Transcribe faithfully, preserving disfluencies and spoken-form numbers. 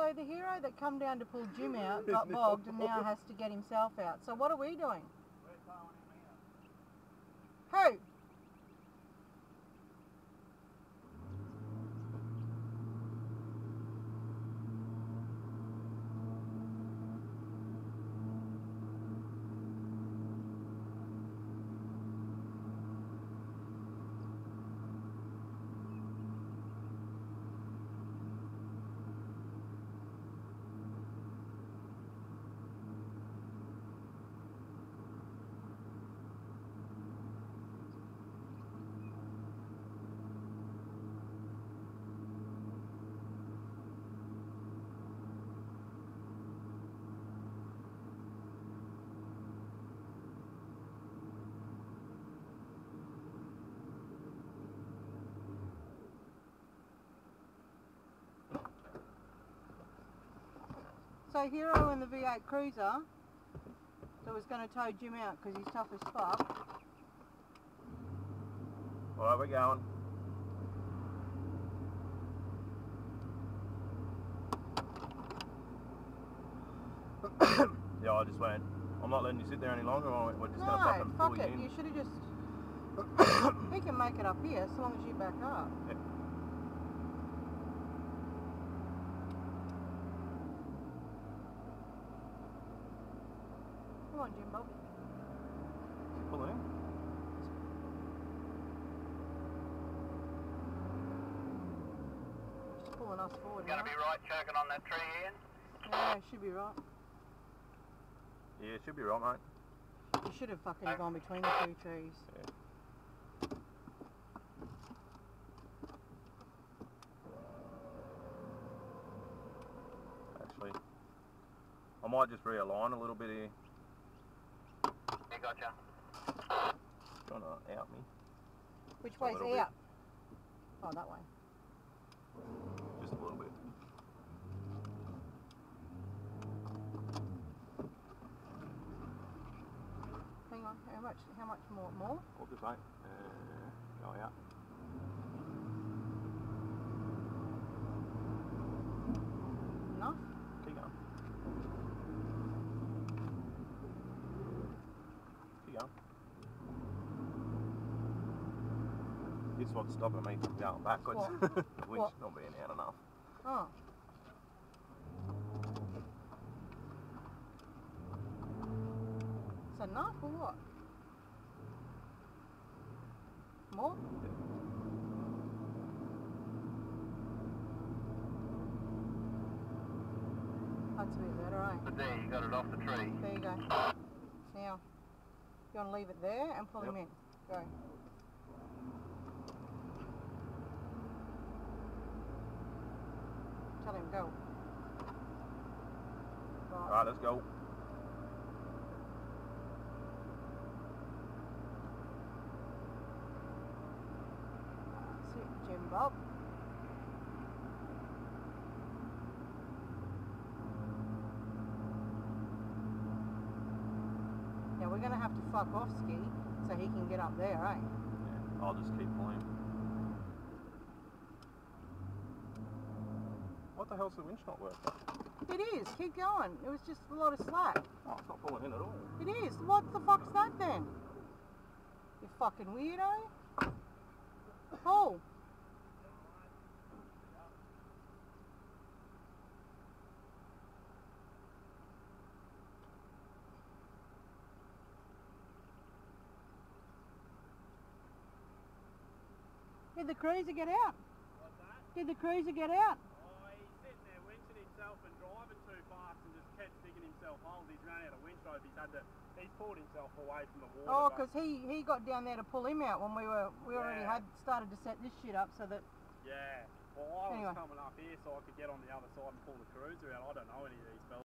So the hero that come down to pull Jim out got bogged and now has to get himself out. So what are we doing? We're towing him out. Who? So Hero in the V eight Cruiser that was going to tow Jim out because he's tough as fuck. Alright, we're going. Yeah, I just went, I'm not letting you sit there any longer, we're just No, going to fucking pull fuck you it, in. you should have just... He can make it up here so long as you back up. Yeah. Come on, Jim Bob. Pull it in. Just pulling us forward. Gonna be right choking on that tree, Ian? Yeah, should be right. Yeah, it should be right, mate. You should have fucking gone between the two trees. Yeah. Actually, I might just realign a little bit here. Yeah, gotcha. Trying to out me. Which A way's little bit. out? Oh, that way. Just a little bit. Hang on, how much, how much more? More? What this, mate? Uh, go out. Enough? Keep going. Keep going. This one's stopping me from going backwards. What? The winch What? not being out enough. Oh. Is enough or what? More? That's a bit better, eh? But there, you got it off the tree. There you go. Now, you want to leave it there and pull Yep. him in. Go. Tell him go. Right. Alright, let's go. That's it, Jim Bob. Now we're going to have to fuck off Ski so he can get up there, eh? Yeah, I'll just keep pulling. What the hell's the winch not working? It is, keep going. It was just a lot of slack. Oh, it's not pulling in at all. It is. What the fuck's that then? You fucking weirdo. Pull. Did the cruiser get out? What's that? Did the cruiser get out? Oh, he's sitting there winching himself and driving too fast and just kept digging himself holes. He's run out of winch rope. He's had to, he's pulled himself away from the water. Oh, but- because he, he got down there to pull him out when we were we already Yeah. had started to set this shit up so that Yeah. Well, I was Anyway. coming up here so I could get on the other side and pull the cruiser out. I don't know any of these fellas.